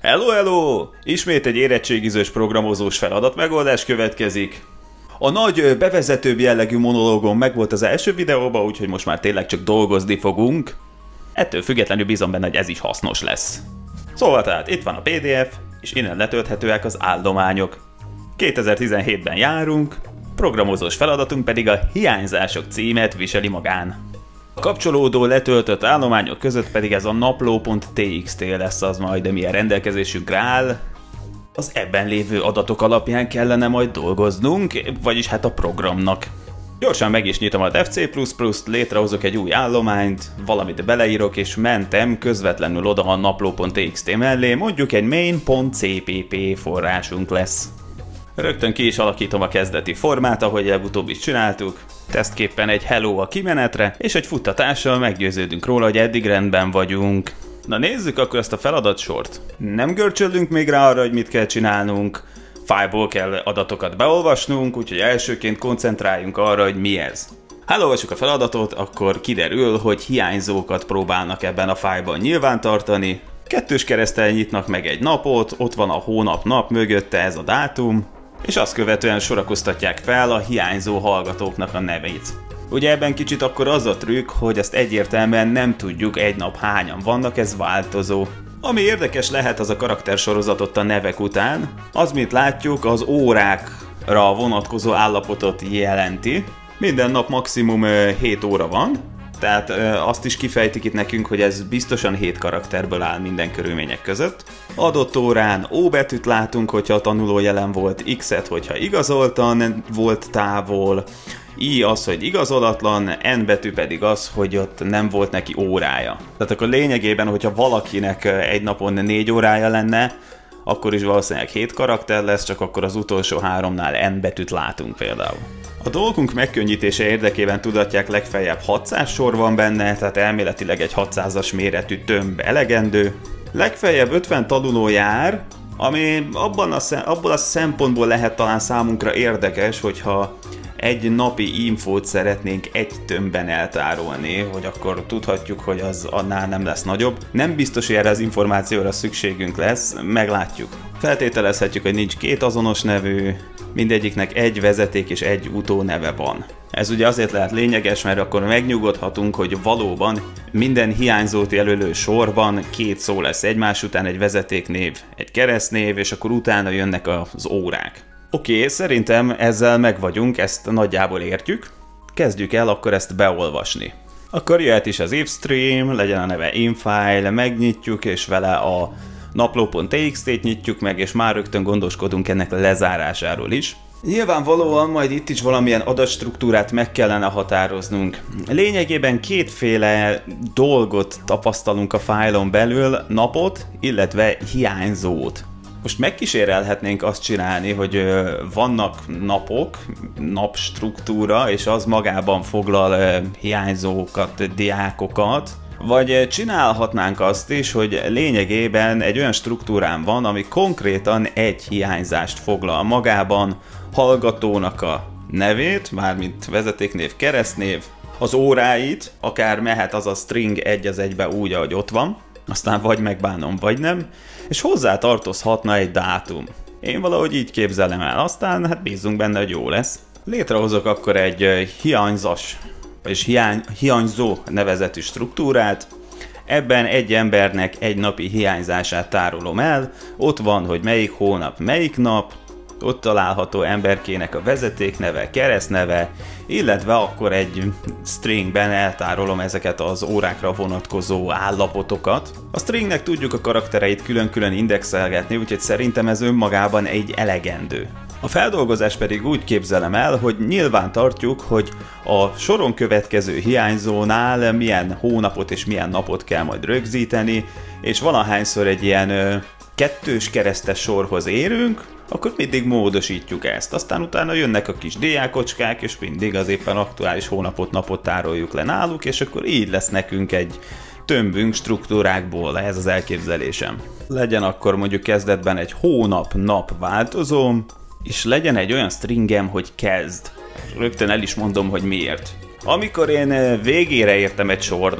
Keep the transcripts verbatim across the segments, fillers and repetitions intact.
Hello, hello! Ismét egy érettségizős programozós feladat megoldás következik. A nagy bevezetőbb jellegű monológom megvolt az első videóban, úgyhogy most már tényleg csak dolgozni fogunk. Ettől függetlenül bízom benne, hogy ez is hasznos lesz. Szóval tehát itt van a pé dé ef, és innen letölthetőek az állományok. kétezer-tizenhétben járunk, programozós feladatunk pedig a hiányzások címet viseli magán. A kapcsolódó letöltött állományok között pedig ez a napló pont té iksz té lesz az majd, de milyen rendelkezésünkre áll. Az ebben lévő adatok alapján kellene majd dolgoznunk, vagyis hát a programnak. Gyorsan meg is nyitom a dev cé plusz pluszt, létrehozok egy új állományt, valamit beleírok és mentem közvetlenül oda a napló pont té iksz té mellé, mondjuk egy main pont cé pé pé forrásunk lesz. Rögtön ki is alakítom a kezdeti formát, ahogy legutóbb is csináltuk. Tesztképpen egy hello a kimenetre, és egy futtatással meggyőződünk róla, hogy eddig rendben vagyunk. Na nézzük akkor ezt a feladatsort. Nem görcsöllünk még rá arra, hogy mit kell csinálnunk. Fájlból kell adatokat beolvasnunk, úgyhogy elsőként koncentráljunk arra, hogy mi ez. Ha elolvassuk a feladatot, akkor kiderül, hogy hiányzókat próbálnak ebben a fájlban nyilvántartani. Kettős kereszttel nyitnak meg egy napot, ott van a hónap nap mögötte ez a dátum, és azt követően sorakoztatják fel a hiányzó hallgatóknak a nevét. Ugye ebben kicsit akkor az a trükk, hogy ezt egyértelműen nem tudjuk egy nap hányan vannak, ez változó. Ami érdekes lehet, az a karaktersorozatot a nevek után, az, mint látjuk, az órákra vonatkozó állapotot jelenti. Minden nap maximum hét óra van, tehát azt is kifejtik itt nekünk, hogy ez biztosan hét karakterből áll minden körülmények között. Adott órán O betűt látunk, hogyha a tanuló jelen volt, X-et, hogyha igazoltan volt távol, I az, hogy igazolatlan, N betű pedig az, hogy ott nem volt neki órája. Tehát akkor lényegében, hogyha valakinek egy napon négy órája lenne, akkor is valószínűleg hét karakter lesz, csak akkor az utolsó háromnál N betűt látunk például. A dolgunk megkönnyítése érdekében tudatják, legfeljebb hatszáz sor van benne, tehát elméletileg egy hatszázas méretű tömb elegendő. Legfeljebb ötven tanuló jár, ami abban a, abból a szempontból lehet talán számunkra érdekes, hogyha egy napi infót szeretnénk egy tömbben eltárolni, hogy akkor tudhatjuk, hogy az annál nem lesz nagyobb. Nem biztos, hogy erre az információra szükségünk lesz, meglátjuk. Feltételezhetjük, hogy nincs két azonos nevű, mindegyiknek egy vezeték és egy utóneve van. Ez ugye azért lehet lényeges, mert akkor megnyugodhatunk, hogy valóban minden hiányzót jelölő sorban két szó lesz egymás után, egy vezetéknév, egy keresztnév, és akkor utána jönnek az órák. Oké, okay, szerintem ezzel meg vagyunk, ezt nagyjából értjük. Kezdjük el akkor ezt beolvasni. Akkor jöhet is az ifstream, legyen a neve infile, megnyitjuk, és vele a napló pont té iksz té-t nyitjuk meg, és már rögtön gondoskodunk ennek lezárásáról is. Nyilvánvalóan majd itt is valamilyen adatstruktúrát meg kellene határoznunk. Lényegében kétféle dolgot tapasztalunk a fájlon belül, napot, illetve hiányzót. Most megkísérelhetnénk azt csinálni, hogy vannak napok, napstruktúra, és az magában foglal hiányzókat, diákokat, vagy csinálhatnánk azt is, hogy lényegében egy olyan struktúrán van, ami konkrétan egy hiányzást foglal magában, hallgatónak a nevét, mármint vezetéknév, keresztnév, az óráit, akár mehet az a string egy az egybe úgy, ahogy ott van, aztán vagy megbánom, vagy nem, és hozzá tartozhatna egy dátum. Én valahogy így képzelem el, aztán hát bízunk benne, hogy jó lesz. Létrehozok akkor egy hiányzas, vagyis hiány, hiányzó nevezetű struktúrát. Ebben egy embernek egy napi hiányzását tárolom el, ott van, hogy melyik hónap, melyik nap, ott található emberkének a vezetékneve, keresztneve, illetve akkor egy stringben eltárolom ezeket az órákra vonatkozó állapotokat. A stringnek tudjuk a karaktereit külön-külön indexelgetni, úgyhogy szerintem ez önmagában egy elegendő. A feldolgozás pedig úgy képzelem el, hogy nyilván tartjuk, hogy a soron következő hiányzónál milyen hónapot és milyen napot kell majd rögzíteni, és valahányszor egy ilyen ö, kettős keresztes sorhoz érünk, akkor mindig módosítjuk ezt. Aztán utána jönnek a kis diákocskák, és mindig az éppen aktuális hónapot, napot tároljuk le náluk, és akkor így lesz nekünk egy tömbünk struktúrákból, ez az elképzelésem. Legyen akkor mondjuk kezdetben egy hónap-nap változóm, és legyen egy olyan stringem, hogy kezd. Rögtön el is mondom, hogy miért. Amikor én végére értem egy sornak,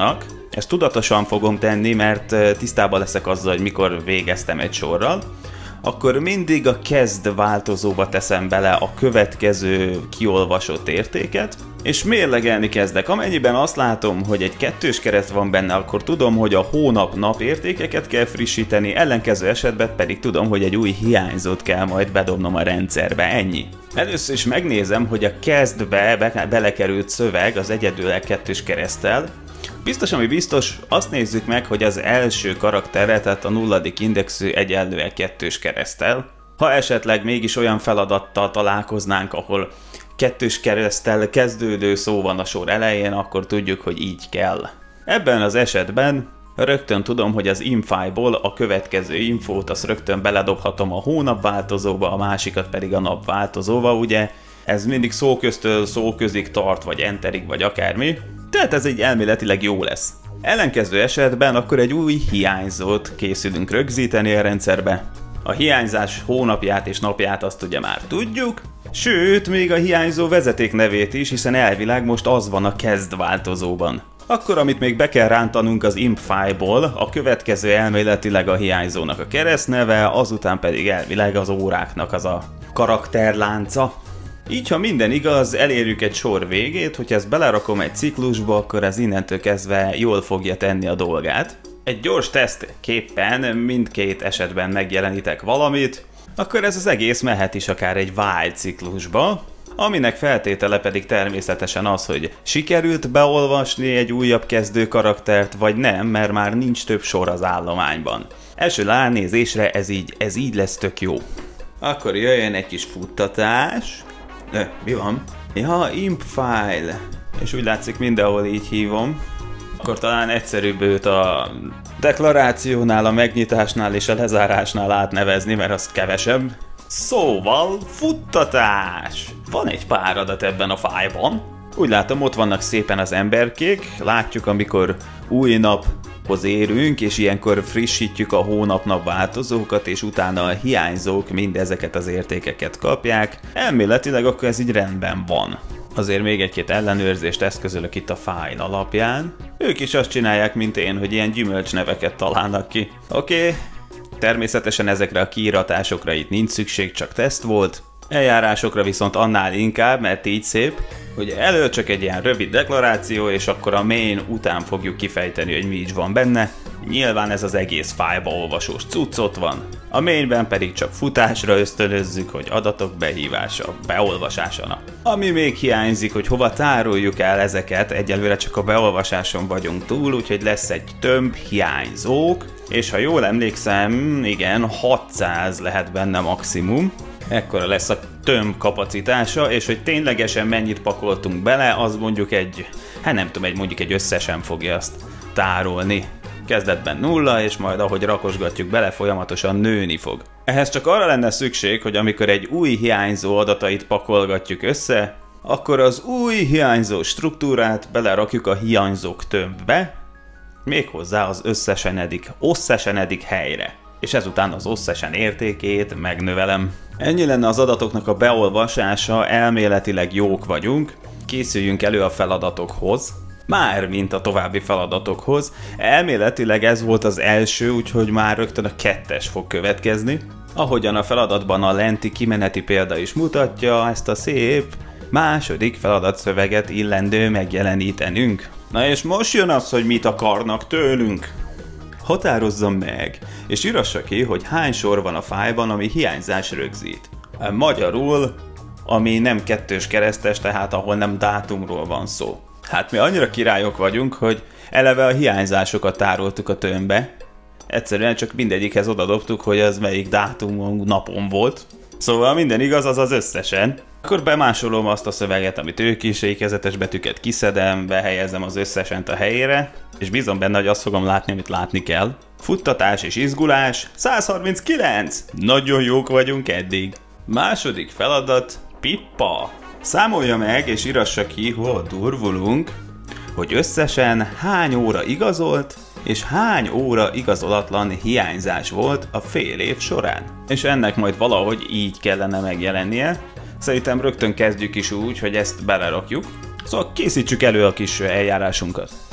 Ezt tudatosan fogom tenni, mert tisztában leszek azzal, hogy mikor végeztem egy sorral. Akkor mindig a kezd változóba teszem bele a következő kiolvasott értéket, és mérlegelni kezdek. Amennyiben azt látom, hogy egy kettős kereszt van benne, akkor tudom, hogy a hónap-nap értékeket kell frissíteni, ellenkező esetben pedig tudom, hogy egy új hiányzót kell majd bedobnom a rendszerbe, ennyi. Először is megnézem, hogy a kezdbe be belekerült szöveg az egyedül kettős kereszttel. Biztos, ami biztos, azt nézzük meg, hogy az első karaktere, tehát a nulladik indexű egyenlően kettős kereszttel. Ha esetleg mégis olyan feladattal találkoznánk, ahol kettős kereszttel kezdődő szó van a sor elején, akkor tudjuk, hogy így kell. Ebben az esetben rögtön tudom, hogy az infájból a következő infót azt rögtön beledobhatom a hónap változóba, a másikat pedig a nap változóba, ugye? Ez mindig szóköztől szóközig tart, vagy enterig, vagy akármi. Tehát ez így elméletileg jó lesz. Ellenkező esetben akkor egy új hiányzót készülünk rögzíteni a rendszerbe. A hiányzás hónapját és napját azt ugye már tudjuk, sőt, még a hiányzó vezeték nevét is, hiszen elvileg most az van a kezd változóban. Akkor, amit még be kell rántanunk az imp file-ból, a következő elméletileg a hiányzónak a keresztneve, azután pedig elvileg az óráknak az a karakterlánca. Így, ha minden igaz, elérjük egy sor végét, hogyha ezt belerakom egy ciklusba, akkor ez innentől kezdve jól fogja tenni a dolgát. Egy gyors tesztképpen mindkét esetben megjelenítek valamit, akkor ez az egész mehet is akár egy while ciklusba, aminek feltétele pedig természetesen az, hogy sikerült beolvasni egy újabb kezdő karaktert, vagy nem, mert már nincs több sor az állományban. Első ránézésre ez így, ez így lesz tök jó. Akkor jöjjön egy kis futtatás. Ö, mi van? Ja, imp file. És úgy látszik mindenhol így hívom. Akkor talán egyszerűbb őt a deklarációnál, a megnyitásnál és a lezárásnál átnevezni, mert az kevesebb. Szóval, futtatás! Van egy pár adat ebben a fájlban. Úgy látom, ott vannak szépen az emberkék, látjuk, amikor új naphoz érünk, és ilyenkor frissítjük a hónap-nap változókat, és utána a hiányzók mindezeket az értékeket kapják. Elméletileg akkor ez így rendben van. Azért még egy-két ellenőrzést eszközölök itt a fájl alapján. Ők is azt csinálják, mint én, hogy ilyen gyümölcsneveket találnak ki. Oké, okay. Természetesen ezekre a kiíratásokra itt nincs szükség, csak teszt volt. Eljárásokra viszont annál inkább, mert így szép, hogy elő csak egy ilyen rövid deklaráció, és akkor a main után fogjuk kifejteni, hogy mi is van benne. Nyilván ez az egész fájlba olvasós cuccot van. A mainben pedig csak futásra ösztönözzük, hogy adatok behívása, beolvasása. Ami még hiányzik, hogy hova tároljuk el ezeket, egyelőre csak a beolvasáson vagyunk túl, úgyhogy lesz egy tömb hiányzók, és ha jól emlékszem, igen, hatszáz lehet benne maximum. Ekkora lesz a tömb kapacitása, és hogy ténylegesen mennyit pakoltunk bele, az mondjuk egy, hát nem tudom, egy mondjuk egy összesen fogja azt tárolni. Kezdetben nulla, és majd ahogy rakosgatjuk bele, folyamatosan nőni fog. Ehhez csak arra lenne szükség, hogy amikor egy új hiányzó adatait pakolgatjuk össze, akkor az új hiányzó struktúrát belerakjuk a hiányzók tömbbe, méghozzá az összesenedik, osszesenedik helyre. És ezután az osszesen értékét megnövelem. Ennyi lenne az adatoknak a beolvasása, elméletileg jók vagyunk, készüljünk elő a feladatokhoz, már mint a további feladatokhoz. Elméletileg ez volt az első, úgyhogy már rögtön a kettes fog következni. Ahogyan a feladatban a lenti kimeneti példa is mutatja, ezt a szép második feladatszöveget illendő megjelenítenünk. Na és most jön az, hogy mit akarnak tőlünk. Határozzam meg, és írassa ki, hogy hány sor van a fájlban, ami hiányzás rögzít. Magyarul, ami nem kettős keresztes, tehát ahol nem dátumról van szó. Hát mi annyira királyok vagyunk, hogy eleve a hiányzásokat tároltuk a tömbbe. Egyszerűen csak mindegyikhez odadobtuk, hogy az melyik dátumon, napon volt. Szóval minden igaz, az az összesen. Akkor bemásolom azt a szöveget, amit ők is, ékezetes betűket kiszedem, behelyezem az összesent a helyére, és bízom benne, hogy azt fogom látni, amit látni kell. Futtatás és izgulás, száz harminckilenc! Nagyon jók vagyunk eddig. Második feladat, Pippa. Számolja meg és írassa ki, hol durvulunk, hogy összesen hány óra igazolt, és hány óra igazolatlan hiányzás volt a fél év során. És ennek majd valahogy így kellene megjelennie. Szerintem rögtön kezdjük is úgy, hogy ezt belerakjuk. Szóval készítsük elő a kis eljárásunkat.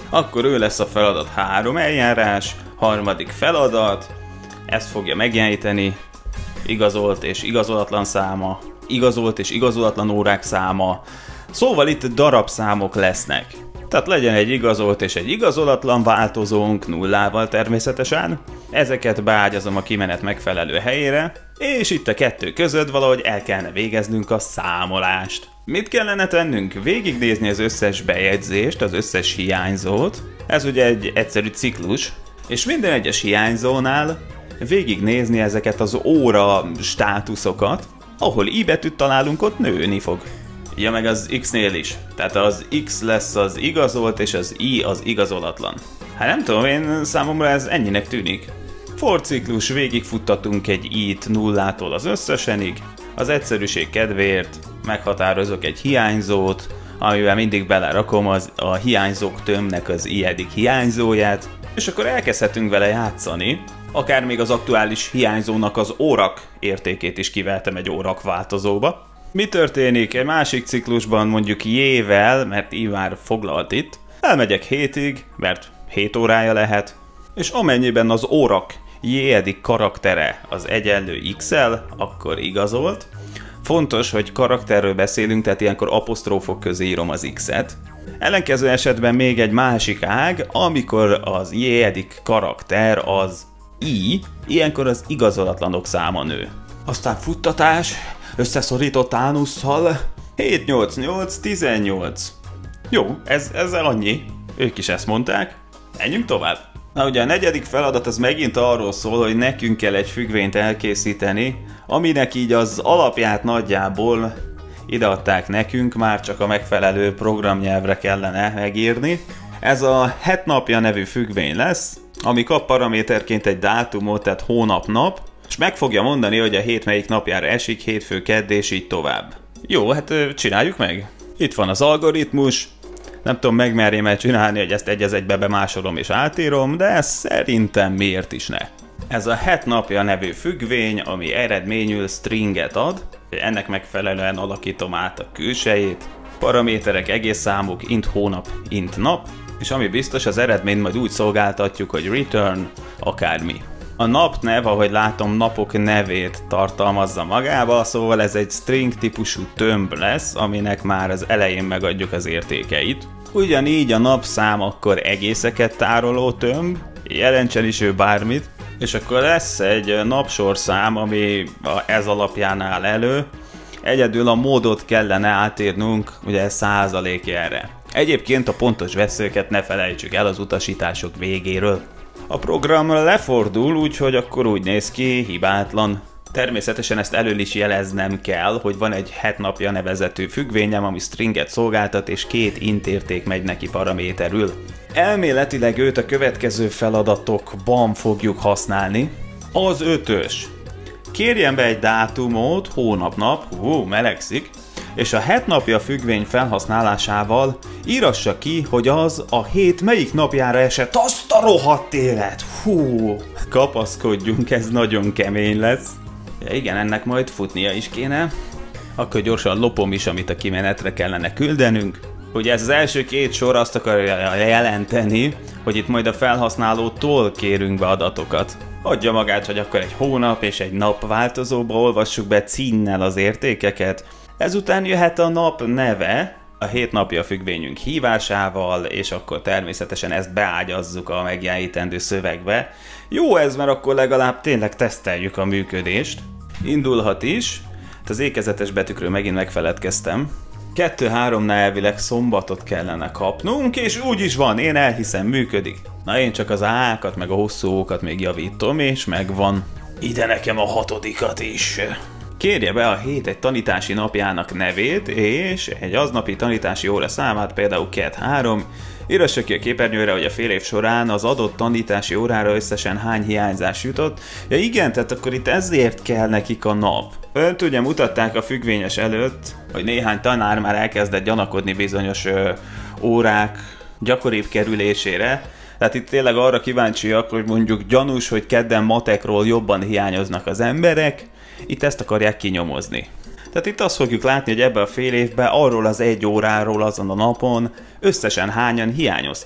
akkor ő lesz a feladat három eljárás, harmadik feladat, ezt fogja megjeleníteni, igazolt és igazolatlan száma, igazolt és igazolatlan órák száma, szóval itt darabszámok lesznek. Tehát legyen egy igazolt és egy igazolatlan változónk, nullával természetesen, ezeket beágyazom a kimenet megfelelő helyére, és itt a kettő között valahogy el kellene végeznünk a számolást. Mit kellene tennünk? Végignézni az összes bejegyzést, az összes hiányzót, ez ugye egy egyszerű ciklus, és minden egyes hiányzónál végignézni ezeket az óra státuszokat, ahol i betűt találunk, ott nőni fog. Ja, meg az X-nél is. Tehát az X lesz az igazolt, és az I az igazolatlan. Hát nem tudom, én számomra ez ennyinek tűnik. For ciklus, végigfuttatunk egy i-t nullától az összesenig, az egyszerűség kedvéért meghatározok egy hiányzót, amivel mindig belerakom az, a hiányzók tömbnek az i-edik hiányzóját, és akkor elkezdhetünk vele játszani, akár még az aktuális hiányzónak az órak értékét is kiveltem egy órak változóba. Mi történik egy másik ciklusban, mondjuk J-vel, mert I már foglalt itt, elmegyek hétig, mert hét órája lehet, és amennyiben az órak J-edik karaktere az egyenlő X-el, akkor igazolt. Fontos, hogy karakterről beszélünk, tehát ilyenkor apostrófok közé írom az X-et. Ellenkező esetben még egy másik ág, amikor az J-edik karakter az I, ilyenkor az igazolatlanok száma nő. Aztán futtatás, összeszorított ánusszal, hét nyolc nyolc tizennyolc. Jó, ez, ezzel annyi. Ők is ezt mondták. Menjünk tovább. Na ugye a negyedik feladat az megint arról szól, hogy nekünk kell egy függvényt elkészíteni, aminek így az alapját nagyjából ideadták nekünk, már csak a megfelelő programnyelvre kellene megírni. Ez a het napja nevű függvény lesz, ami kap paraméterként egy dátumot, tehát hónap-nap, és meg fogja mondani, hogy a hét melyik napjára esik, hétfő, kedd és így tovább. Jó, hát csináljuk meg. Itt van az algoritmus. Nem tudom, megmerjem-e csinálni, hogy ezt egy az egybe bemásolom és átírom, de szerintem miért is ne. Ez a het napja nevű függvény, ami eredményül stringet ad, ennek megfelelően alakítom át a külsejét, paraméterek, egész számok, int hónap, int nap, és ami biztos, az eredményt majd úgy szolgáltatjuk, hogy return akármi. A napnev, ahogy látom, napok nevét tartalmazza magába, szóval ez egy string típusú tömb lesz, aminek már az elején megadjuk az értékeit. Ugyanígy a napszám akkor egészeket tároló tömb, jelentsen is ő bármit, és akkor lesz egy napsorszám, ami ez alapján áll elő. Egyedül a módot kellene átírnunk, ugye százalékjelre. Egyébként a pontos veszőket ne felejtsük el az utasítások végéről. A program lefordul, úgyhogy akkor úgy néz ki, hibátlan. Természetesen ezt elől is jeleznem kell, hogy van egy het napja nevezetű függvényem, ami stringet szolgáltat, és két int érték megy neki paraméterül. Elméletileg őt a következő feladatokban fogjuk használni. Az ötös. Kérjen be egy dátumot, hónap-nap, hú, melegszik, és a het napja függvény felhasználásával írassa ki, hogy az a hét melyik napjára esett. Azt a rohadt élet! Hú, kapaszkodjunk, ez nagyon kemény lesz. Ja, igen, ennek majd futnia is kéne. Akkor gyorsan lopom is, amit a kimenetre kellene küldenünk. Ugye ez az első két sor azt akarja jelenteni, hogy itt majd a felhasználótól kérünk be adatokat. Adja magát, hogy akkor egy hónap és egy nap változóba olvassuk be cínnel az értékeket. Ezután jöhet a nap neve, a hét napja függvényünk hívásával, és akkor természetesen ezt beágyazzuk a megjelenítendő szövegbe. Jó ez, mert akkor legalább tényleg teszteljük a működést. Indulhat is. Az ékezetes betűkről megint megfeledkeztem. kettő-háromnál elvileg szombatot kellene kapnunk, és úgy is van, én elhiszem, működik. Na én csak az ákat meg a hosszú ókat még javítom, és megvan. Ide nekem a hatodikat is. Kérje be a hét egy tanítási napjának nevét, és egy aznapi tanítási óra számát, például kedd három, írassa ki a képernyőre, hogy a fél év során az adott tanítási órára összesen hány hiányzás jutott. Ja igen, tehát akkor itt ezért kell nekik a nap. Önt ugye mutatták a függvényes előtt, hogy néhány tanár már elkezdett gyanakodni bizonyos ö, órák gyakoribb kerülésére. Tehát itt tényleg arra kíváncsiak, hogy mondjuk gyanús, hogy kedden matekról jobban hiányoznak az emberek, itt ezt akarják kinyomozni. Tehát itt azt fogjuk látni, hogy ebben a fél évben arról az egy óráról azon a napon összesen hányan hiányoztak.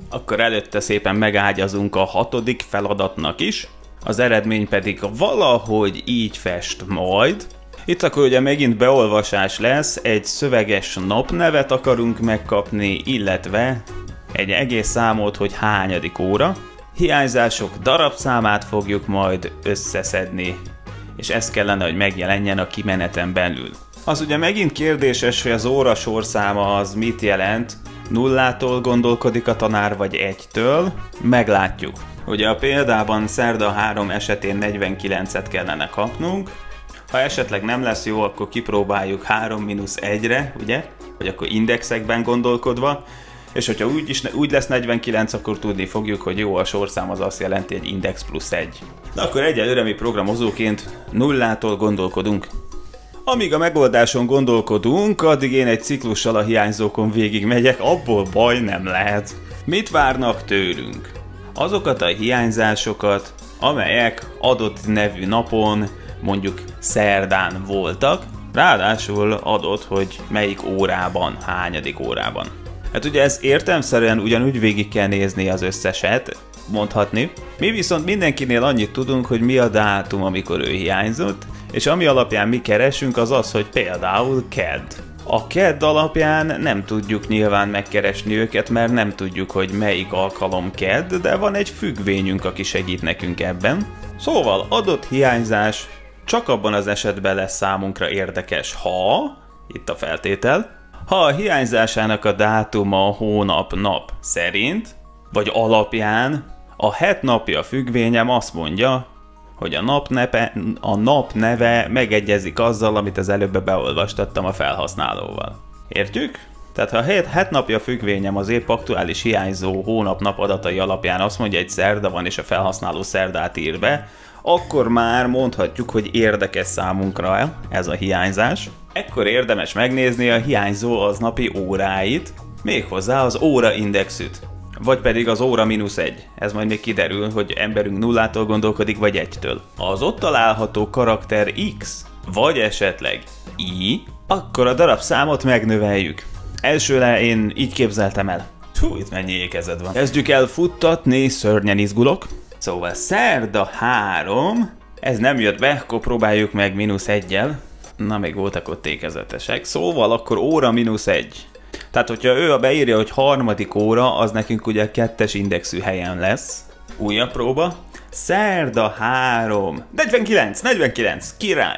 Akkor előtte szépen megágyazunk a hatodik feladatnak is, az eredmény pedig valahogy így fest majd. Itt akkor ugye megint beolvasás lesz, egy szöveges napnevet akarunk megkapni, illetve egy egész számot, hogy hányadik óra. Hiányzások darabszámát fogjuk majd összeszedni, és ez kellene, hogy megjelenjen a kimeneten belül. Az ugye megint kérdéses, hogy az óra sorszáma az mit jelent, nullától gondolkodik a tanár, vagy egytől, meglátjuk. Ugye a példában szerda három esetén negyvenkilencet kellene kapnunk, ha esetleg nem lesz jó, akkor kipróbáljuk három mínusz egyre, ugye? Vagy akkor indexekben gondolkodva, és hogyha úgy, is, úgy lesz negyvenkilenc, akkor tudni fogjuk, hogy jó, a sorszám az azt jelenti, egy index plusz egy. De akkor egyelőre mi programozóként nullától gondolkodunk. Amíg a megoldáson gondolkodunk, addig én egy ciklussal a hiányzókon végig megyek, abból baj nem lehet. Mit várnak tőlünk? Azokat a hiányzásokat, amelyek adott nevű napon, mondjuk szerdán voltak, ráadásul adott, hogy melyik órában, hányadik órában. Hát ugye ez értelemszerűen ugyanúgy végig kell nézni az összeset, mondhatni. Mi viszont mindenkinél annyit tudunk, hogy mi a dátum, amikor ő hiányzott, és ami alapján mi keresünk, az az, hogy például kedd. A kedd alapján nem tudjuk nyilván megkeresni őket, mert nem tudjuk, hogy melyik alkalom kedd, de van egy függvényünk, aki segít nekünk ebben. Szóval adott hiányzás csak abban az esetben lesz számunkra érdekes, ha, itt a feltétel, ha a hiányzásának a dátuma a hónap nap szerint, vagy alapján a het napja függvényem azt mondja, hogy a nap, nepe, a nap neve megegyezik azzal, amit az előbb beolvastattam a felhasználóval. Értjük? Tehát ha a het napja függvényem az épp aktuális hiányzó hónap nap adatai alapján azt mondja, egy szerda van és a felhasználó szerdát ír be, akkor már mondhatjuk, hogy érdekes számunkra ez a hiányzás. Ekkor érdemes megnézni a hiányzó aznapi óráit, méghozzá az óraindexüt. Vagy pedig az óra mínusz egy. Ez majd még kiderül, hogy emberünk nullától gondolkodik, vagy egytől. Az ott található karakter X, vagy esetleg Y, akkor a darabszámot megnöveljük. Elsőre én így képzeltem el. Hú, itt mennyi ékezet van. Kezdjük el futtatni, szörnyen izgulok. Szóval szerda három, ez nem jött be, akkor próbáljuk meg mínusz egyel. Na, még voltak ott ékezetesek. Szóval akkor óra mínusz egy. Tehát, hogyha ő a beírja, hogy harmadik óra, az nekünk ugye kettes indexű helyen lesz. Újabb próba. Szerda három. negyvenkilenc, negyvenkilenc, király!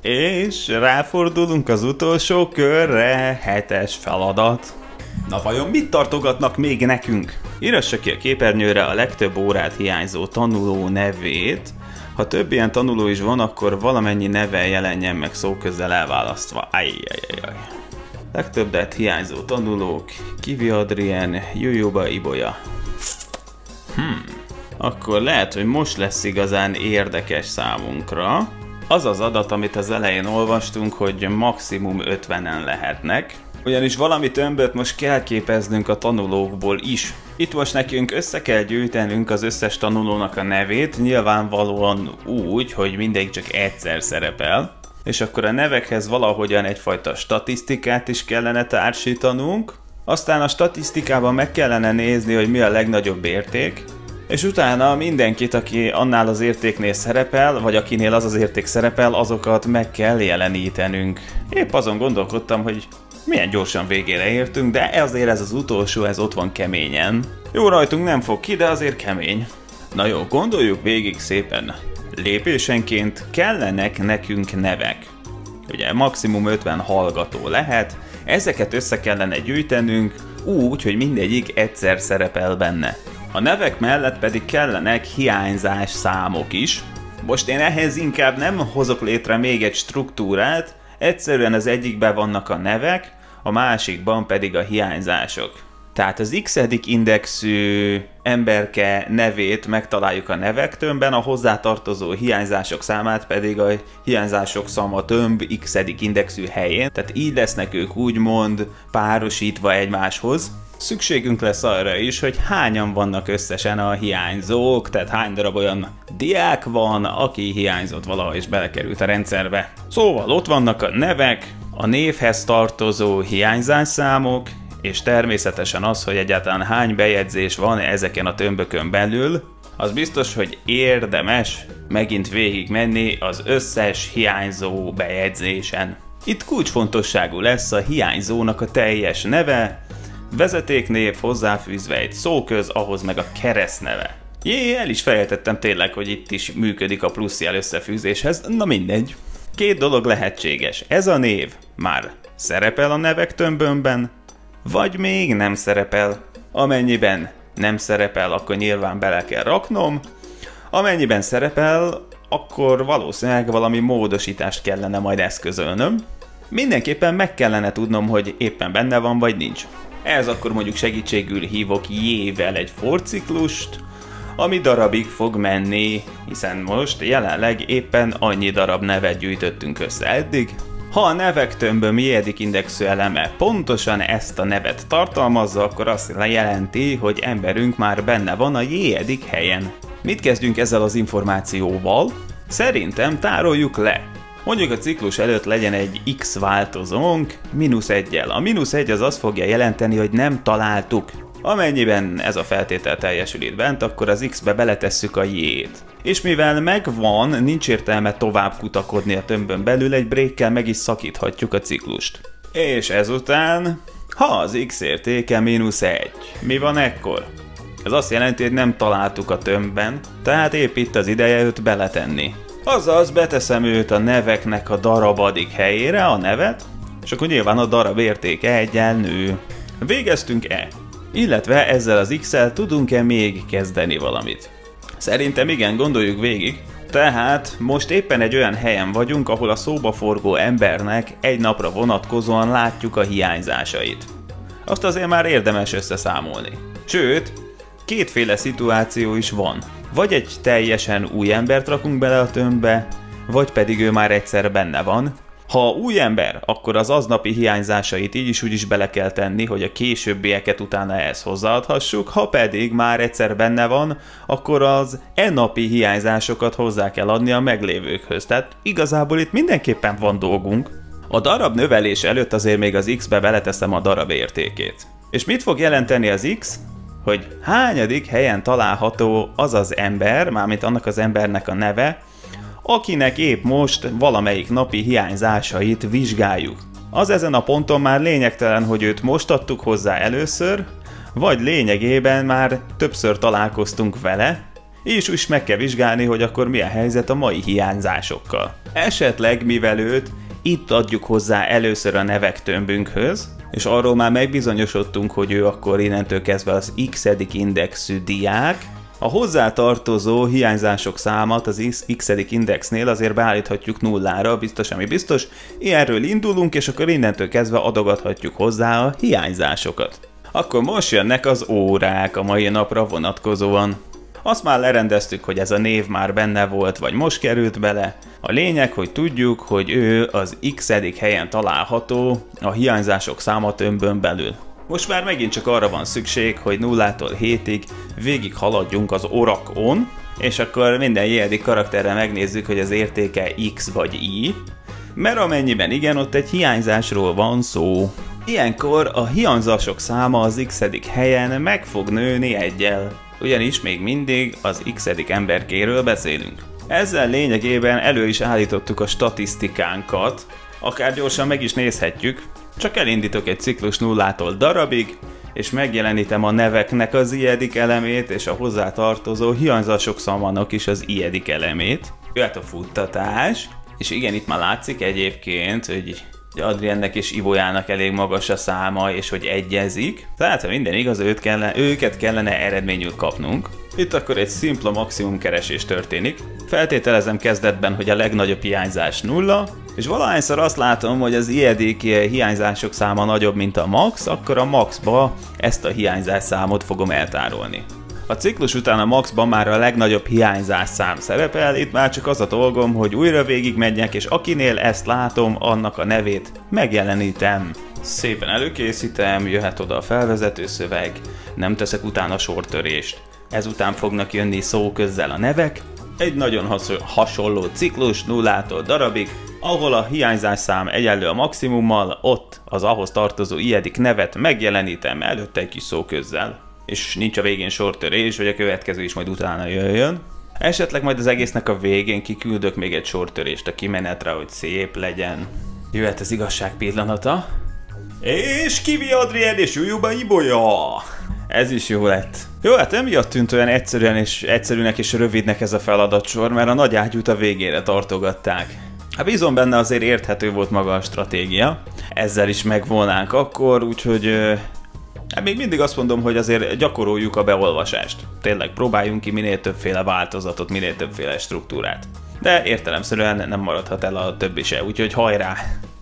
És ráfordulunk az utolsó körre, hetes feladat. Na vajon mit tartogatnak még nekünk? Írassa ki a képernyőre a legtöbb órát hiányzó tanuló nevét. Ha több ilyen tanuló is van, akkor valamennyi neve jelenjen meg szóközzel elválasztva. Ajjajajaj. Legtöbbet hiányzó tanulók, Kivi Adrien, Jujuba Ibolya. Hmm. Akkor lehet, hogy most lesz igazán érdekes számunkra. Az az adat, amit az elején olvastunk, hogy maximum ötvenen lehetnek. Ugyanis valami tömböt most kell képeznünk a tanulókból is. Itt most nekünk össze kell gyűjtenünk az összes tanulónak a nevét, nyilvánvalóan úgy, hogy mindegyik csak egyszer szerepel. És akkor a nevekhez valahogyan egyfajta statisztikát is kellene társítanunk. Aztán a statisztikában meg kellene nézni, hogy mi a legnagyobb érték. És utána mindenkit, aki annál az értéknél szerepel, vagy akinél az az érték szerepel, azokat meg kell jelenítenünk. Épp azon gondolkodtam, hogy milyen gyorsan végére értünk, de azért ez az utolsó, ez ott van keményen. Jó rajtunk nem fog ki, de azért kemény. Na jó, gondoljuk végig szépen. Lépésenként kellenek nekünk nevek. Ugye maximum ötven hallgató lehet, ezeket össze kellene gyűjtenünk úgy, hogy mindegyik egyszer szerepel benne. A nevek mellett pedig kellenek hiányzás számok is. Most én ehhez inkább nem hozok létre még egy struktúrát, egyszerűen az egyikben vannak a nevek, a másikban pedig a hiányzások. Tehát az x-edik indexű emberke nevét megtaláljuk a nevek tömbben, a hozzátartozó hiányzások számát pedig a hiányzások száma tömb x-edik indexű helyén. Tehát így lesznek ők úgymond párosítva egymáshoz. Szükségünk lesz arra is, hogy hányan vannak összesen a hiányzók, tehát hány darab olyan diák van, aki hiányzott valaha és belekerült a rendszerbe. Szóval ott vannak a nevek, a névhez tartozó hiányzásszámok, és természetesen az, hogy egyáltalán hány bejegyzés van ezeken a tömbökön belül, az biztos, hogy érdemes megint végig menni az összes hiányzó bejegyzésen. Itt kulcsfontosságú lesz a hiányzónak a teljes neve, vezetéknév hozzáfűzve egy szóköz, ahhoz meg a keresztneve. Jé, el is felejtettem tényleg, hogy itt is működik a pluszjel összefűzéshez, na mindegy. Két dolog lehetséges, ez a név már szerepel a nevek tömbömben, vagy még nem szerepel. Amennyiben nem szerepel, akkor nyilván bele kell raknom, amennyiben szerepel, akkor valószínűleg valami módosítást kellene majd eszközölnöm. Mindenképpen meg kellene tudnom, hogy éppen benne van vagy nincs. Ez akkor mondjuk segítségül hívok J-vel egy for ciklust, ami darabig fog menni, hiszen most jelenleg éppen annyi darab nevet gyűjtöttünk össze eddig. Ha a nevek tömböm J-edik indexű eleme pontosan ezt a nevet tartalmazza, akkor azt jelenti, hogy emberünk már benne van a J-edik helyen. Mit kezdjünk ezzel az információval? Szerintem tároljuk le. Mondjuk a ciklus előtt legyen egy X változónk mínusz egyel. A mínusz egy az azt fogja jelenteni, hogy nem találtuk. Amennyiben ez a feltétel teljesül itt bent, akkor az X-be beletesszük a J-t. És mivel megvan, nincs értelme tovább kutakodni a tömbön belül, egy breakkel meg is szakíthatjuk a ciklust. És ezután, ha az X értéke mínusz egy, mi van ekkor? Ez azt jelenti, hogy nem találtuk a tömbben, tehát épp itt az ideje őt beletenni. Azaz beteszem őt a neveknek a darabadik helyére, a nevet, és akkor nyilván a darab értéke egyel nő. Végeztünk-e? Illetve ezzel az X-el tudunk-e még kezdeni valamit? Szerintem igen, gondoljuk végig. Tehát most éppen egy olyan helyen vagyunk, ahol a szóba forgó embernek egy napra vonatkozóan látjuk a hiányzásait. Azt azért már érdemes összeszámolni. Sőt, kétféle szituáció is van. Vagy egy teljesen új embert rakunk bele a tömbbe, vagy pedig ő már egyszer benne van. Ha új ember, akkor az aznapi hiányzásait így is úgy is bele kell tenni, hogy a későbbieket utána ehhez hozzáadhassuk, ha pedig már egyszer benne van, akkor az e-napi hiányzásokat hozzá kell adni a meglévőkhöz. Tehát igazából itt mindenképpen van dolgunk. A darab növelés előtt azért még az X-be beleteszem a darab értékét. És mit fog jelenteni az X? Hogy hányadik helyen található az az ember, mármint annak az embernek a neve, akinek épp most valamelyik napi hiányzásait vizsgáljuk. Az ezen a ponton már lényegtelen, hogy őt most adtuk hozzá először, vagy lényegében már többször találkoztunk vele, és úgy meg kell vizsgálni, hogy akkor mi a helyzet a mai hiányzásokkal. Esetleg, mivel őt itt adjuk hozzá először a nevek tömbünkhöz, és arról már megbizonyosodtunk, hogy ő akkor innentől kezdve az X-edik indexű diák, a hozzátartozó hiányzások számát az X-edik indexnél azért beállíthatjuk nullára, biztos ami biztos, ilyenről indulunk, és akkor innentől kezdve adogathatjuk hozzá a hiányzásokat. Akkor most jönnek az órák a mai napra vonatkozóan. Azt már lerendeztük, hogy ez a név már benne volt, vagy most került bele. A lényeg, hogy tudjuk, hogy ő az X-edik helyen található a hiányzások száma tömbön belül. Most már megint csak arra van szükség, hogy nullától hétig végig haladjunk az orakon, és akkor minden J-edik karakterre megnézzük, hogy az értéke X vagy Y, mert amennyiben igen, ott egy hiányzásról van szó. Ilyenkor a hiányzások száma az X-edik helyen meg fog nőni egyel, ugyanis még mindig az X-edik emberkéről beszélünk. Ezzel lényegében elő is állítottuk a statisztikánkat, akár gyorsan meg is nézhetjük, csak elindítok egy ciklus nullától darabig, és megjelenítem a neveknek az i-edik elemét, és a hozzátartozó hiányzások számának is az i-edik elemét. Jöhet a futtatás, és igen, itt már látszik egyébként, hogy Adriennek és Ivolyának elég magas a száma, és hogy egyezik. Tehát ha minden igaz, őt kellene, őket kellene eredményül kapnunk. Itt akkor egy szimpla maximum keresés történik. Feltételezem kezdetben, hogy a legnagyobb hiányzás nulla, és valahányszor azt látom, hogy az i-edik hiányzások száma nagyobb, mint a max, akkor a maxba ezt a hiányzás számot fogom eltárolni. A ciklus után a maxban már a legnagyobb hiányzás szám szerepel, itt már csak az a dolgom, hogy újra végigmenjek, és akinél ezt látom, annak a nevét megjelenítem. Szépen előkészítem, jöhet oda a felvezető szöveg, nem teszek utána sortörést. Ezután fognak jönni szóközzel a nevek, egy nagyon has hasonló ciklus nullától darabig, ahol a hiányzásszám egyenlő a maximummal, ott az ahhoz tartozó iedik nevet megjelenítem előtte egy kis szóközzel. És nincs a végén sortörés, vagy a következő is majd utána jöjjön. Esetleg majd az egésznek a végén kiküldök még egy sortörést a kimenetre, hogy szép legyen. Jöhet az igazság pillanata. És Kiwi Adrien és Jujuba Ibolya! Ez is jó lett. Jó, hát emiatt tűnt olyan egyszerűen és egyszerűnek és rövidnek ez a feladatsor, mert a nagy ágyút a végére tartogatták. Hát bízom benne, azért érthető volt maga a stratégia. Ezzel is megvolnánk akkor, úgyhogy... Hát még mindig azt mondom, hogy azért gyakoroljuk a beolvasást. Tényleg próbáljunk ki minél többféle változatot, minél többféle struktúrát. De értelemszerűen nem maradhat el a többi se, úgyhogy hajrá!